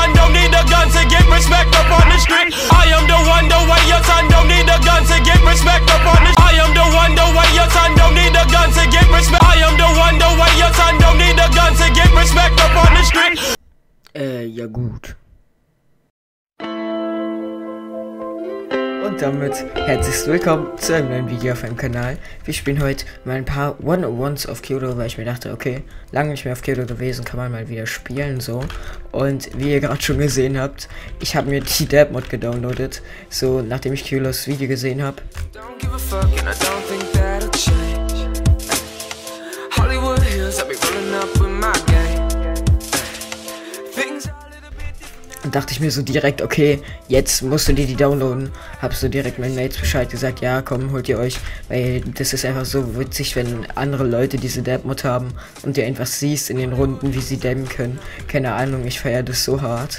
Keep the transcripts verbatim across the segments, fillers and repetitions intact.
son don't need a gun to get respect up on the street. I am the one, the way your son don't need a gun to get respect up on the street. I am the one, the way your son don't need a gun to get respect. I am the one, the way your son don't need a gun to get respect up on the street. Äh, ja gut. Und damit herzlich willkommen zu einem neuen Video auf meinem Kanal. Wir spielen heute mal ein paar one oh ones auf Kyoto, weil ich mir dachte, okay, lange nicht mehr auf Kyoto gewesen, kann man mal wieder spielen, so. Und wie ihr gerade schon gesehen habt, ich habe mir die Dab-Mod gedownloadet, so nachdem ich Kyotos Video gesehen habe. Und dachte ich mir so direkt, okay, jetzt musst du dir die downloaden. Hab so direkt meinen Mates Bescheid gesagt, ja komm, holt ihr euch. Weil das ist einfach so witzig, wenn andere Leute diese Dab-Mod haben und du einfach siehst in den Runden, wie sie dabben können. Keine Ahnung, ich feiere das so hart.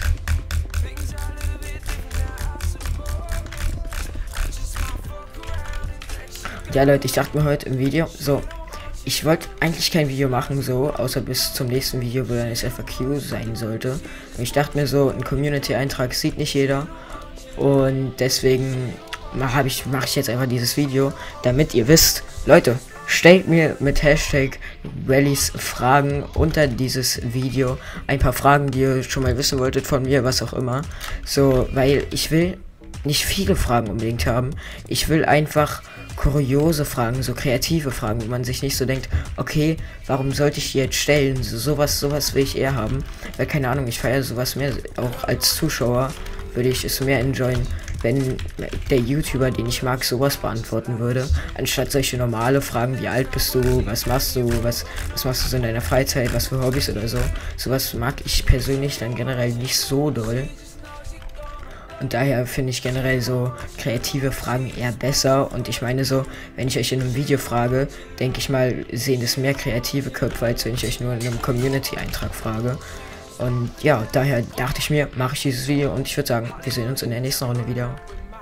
Ja Leute, ich dachte mir heute im Video, so, ich wollte eigentlich kein Video machen, so, außer bis zum nächsten Video, wo dann das F A Q sein sollte. Und ich dachte mir so, ein Community-Eintrag sieht nicht jeder. Und deswegen mache ich, mach ich jetzt einfach dieses Video, damit ihr wisst, Leute, stellt mir mit Hashtag Rallys Fragen unter dieses Video. Ein paar Fragen, die ihr schon mal wissen wolltet von mir, was auch immer. So, weil ich will nicht viele Fragen unbedingt haben. Ich will einfach kuriose Fragen, so kreative Fragen, wo man sich nicht so denkt, okay, warum sollte ich die jetzt stellen? So, sowas, sowas will ich eher haben. Weil, keine Ahnung, ich feiere sowas mehr. Auch als Zuschauer würde ich es mehr enjoyen, wenn der YouTuber, den ich mag, sowas beantworten würde, anstatt solche normale Fragen, wie alt bist du, was machst du, was, was machst du so in deiner Freizeit, was für Hobbys oder so. Sowas mag ich persönlich dann generell nicht so doll. Und daher finde ich generell so kreative Fragen eher besser. Und ich meine so, wenn ich euch in einem Video frage, denke ich mal, sehen das mehr kreative Köpfe, als wenn ich euch nur in einem Community-Eintrag frage. Und ja, daher dachte ich mir, mache ich dieses Video und ich würde sagen, wir sehen uns in der nächsten Runde wieder.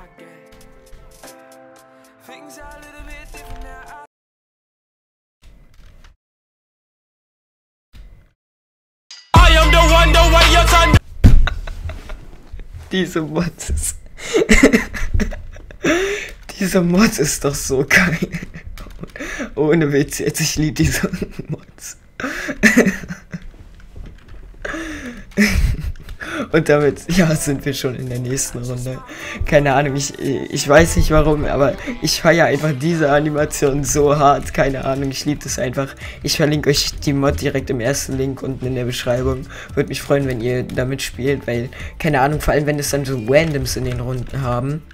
I am the one, the way your son. Diese Mods ist... Diese Mods ist doch so geil. Ohne Witz, jetzt ich liebe diese Mods. Und damit, ja, sind wir schon in der nächsten Runde. Keine Ahnung, ich, ich weiß nicht warum, aber ich feiere einfach diese Animation so hart. Keine Ahnung, ich liebe das einfach. Ich verlinke euch die Mod direkt im ersten Link unten in der Beschreibung. Würde mich freuen, wenn ihr damit spielt, weil, keine Ahnung, vor allem wenn es dann so Randoms in den Runden haben.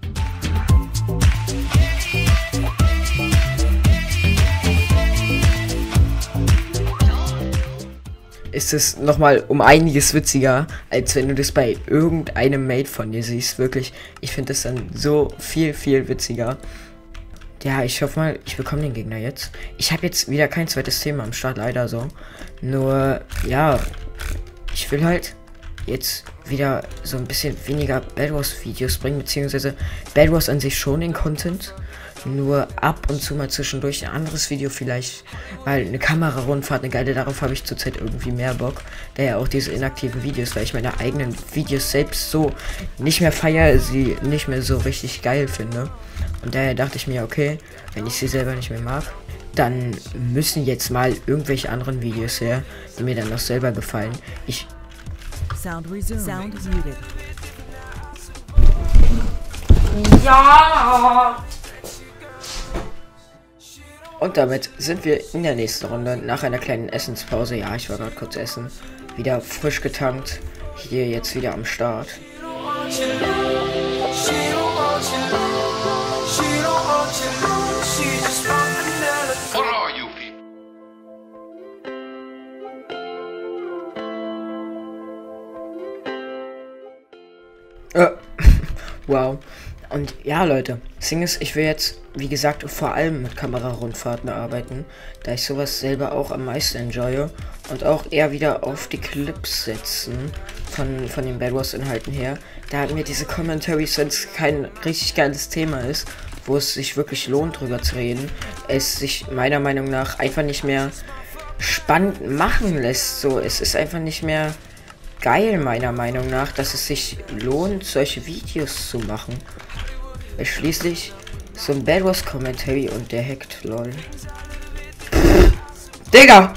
Ist es nochmal um einiges witziger, als wenn du das bei irgendeinem Mate von dir siehst. Wirklich, ich finde das dann so viel, viel witziger. Ja, ich hoffe mal, ich bekomme den Gegner jetzt. Ich habe jetzt wieder kein zweites Thema am Start, leider so. Nur, ja, ich will halt jetzt wieder so ein bisschen weniger Bad Wars Videos bringen, beziehungsweise Bad Wars an sich schon den Content. Nur ab und zu mal zwischendurch ein anderes Video vielleicht, weil eine Kamerarundfahrt, eine geile, darauf habe ich zurzeit irgendwie mehr Bock. Daher auch diese inaktiven Videos, weil ich meine eigenen Videos selbst so nicht mehr feiere, sie nicht mehr so richtig geil finde. Und daher dachte ich mir, okay, wenn ich sie selber nicht mehr mag, dann müssen jetzt mal irgendwelche anderen Videos her, die mir dann noch selber gefallen. Ich... Sound resumed. Sound muted. Ja! Und damit sind wir in der nächsten Runde, nach einer kleinen Essenspause. Ja, ich war gerade kurz essen. Wieder frisch getankt. Hier jetzt wieder am Start. Äh, wow. Und ja, Leute, das Ding ist, ich will jetzt, wie gesagt, vor allem mit Kamerarundfahrten arbeiten, da ich sowas selber auch am meisten enjoye und auch eher wieder auf die Clips setzen von, von den Bad Wars Inhalten her, da mir diese Commentaries sonst kein richtig geiles Thema ist, wo es sich wirklich lohnt, drüber zu reden, es sich meiner Meinung nach einfach nicht mehr spannend machen lässt, so, es ist einfach nicht mehr geil, meiner Meinung nach, dass es sich lohnt, solche Videos zu machen. Weil schließlich so ein Bad Wars Commentary und der hackt, lol. Pff, Digga!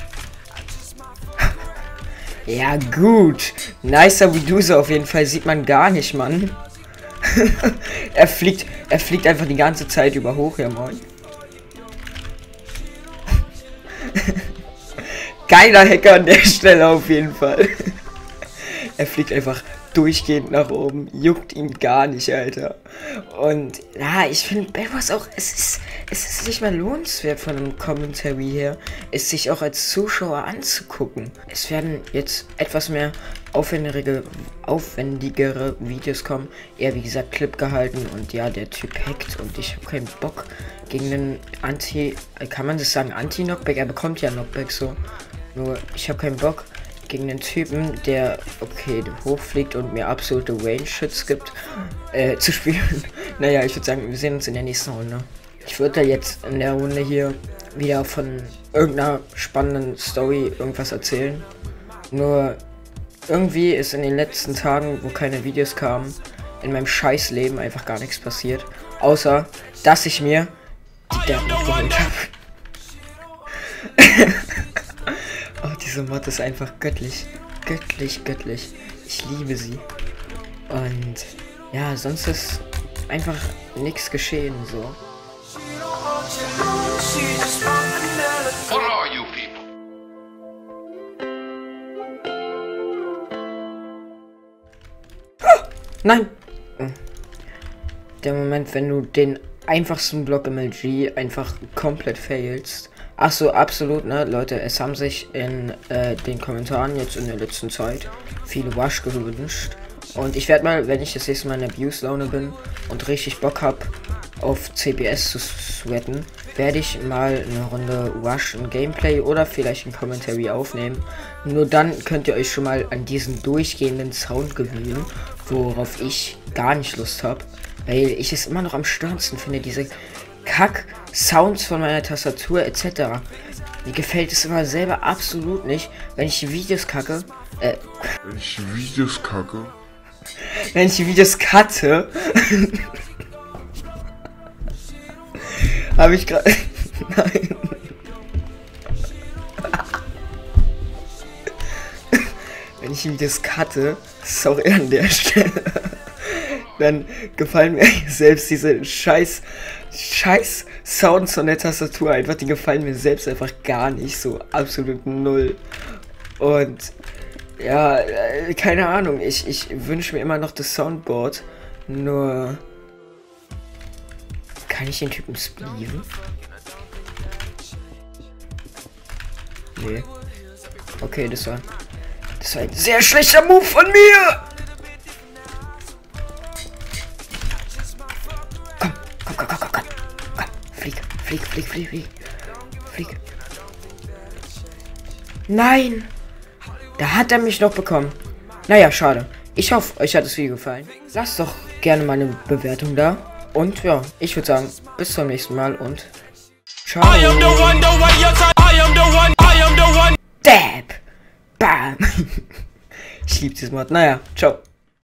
Ja gut, nicer wie du so auf jeden Fall sieht man gar nicht, Mann. er fliegt, er fliegt einfach die ganze Zeit über hoch, ja moin. Geiler Hacker an der Stelle auf jeden Fall. Er fliegt einfach durchgehend nach oben, juckt ihn gar nicht, Alter. Und ja, ich finde Bad Wars auch, es ist, es ist nicht mal lohnenswert von einem Commentary her, es sich auch als Zuschauer anzugucken. Es werden jetzt etwas mehr aufwendigere, aufwendigere Videos kommen, eher wie gesagt Clip gehalten und ja, der Typ hackt und ich habe keinen Bock gegen den Anti, kann man das sagen, Anti-Knockback, er bekommt ja Knockback so, nur ich habe keinen Bock gegen den Typen, der, okay, hochfliegt und mir absolute Range-Shits gibt, äh, zu spielen. Naja, ich würde sagen, wir sehen uns in der nächsten Runde. Ich würde da jetzt in der Runde hier wieder von irgendeiner spannenden Story irgendwas erzählen. Nur irgendwie ist in den letzten Tagen, wo keine Videos kamen, in meinem Scheißleben einfach gar nichts passiert. Außer, dass ich mir die Death Note geholt habe. Oh, diese Mod ist einfach göttlich. Göttlich, göttlich. Ich liebe sie. Und ja, sonst ist einfach nichts geschehen, so. What are you people? Nein! Der Moment, wenn du den einfachsten Block im L G einfach komplett failst. Ach so, absolut, ne, Leute, es haben sich in äh, den Kommentaren jetzt in der letzten Zeit viele Wash gewünscht. Und ich werde mal, wenn ich das nächste Mal in der Abuse-Laune bin und richtig Bock habe, auf C B S zu sweaten, werde ich mal eine Runde Wash, ein Gameplay oder vielleicht ein Commentary aufnehmen. Nur dann könnt ihr euch schon mal an diesen durchgehenden Sound gewöhnen, worauf ich gar nicht Lust habe. Weil ich es immer noch am störendsten finde, diese Kack-Sounds von meiner Tastatur et cetera. Mir gefällt es immer selber absolut nicht, wenn ich die Videos kacke. Äh, Wenn ich die Videos kacke. wenn ich die Videos cutte. Habe ich gerade. Nein. Wenn ich die Videos cutte, sorry an der Stelle. Dann gefallen mir selbst diese scheiß, scheiß Sounds von der Tastatur einfach, die gefallen mir selbst einfach gar nicht, so absolut null. Und ja, äh, keine Ahnung, ich, ich wünsche mir immer noch das Soundboard, nur kann ich den Typen spleeven? Nee. Okay, das war, das war ein sehr schlechter Move von mir! Komm, komm, komm, komm, komm, komm, flieg, flieg, flieg, flieg, flieg, flieg. Nein! Da hat er mich noch bekommen. Naja, schade. Ich hoffe, euch hat das Video gefallen. Lasst doch gerne mal eine Bewertung da. Und ja, ich würde sagen, bis zum nächsten Mal und ciao. Dab! Bam! Ich liebe dieses Mod. Naja, ciao.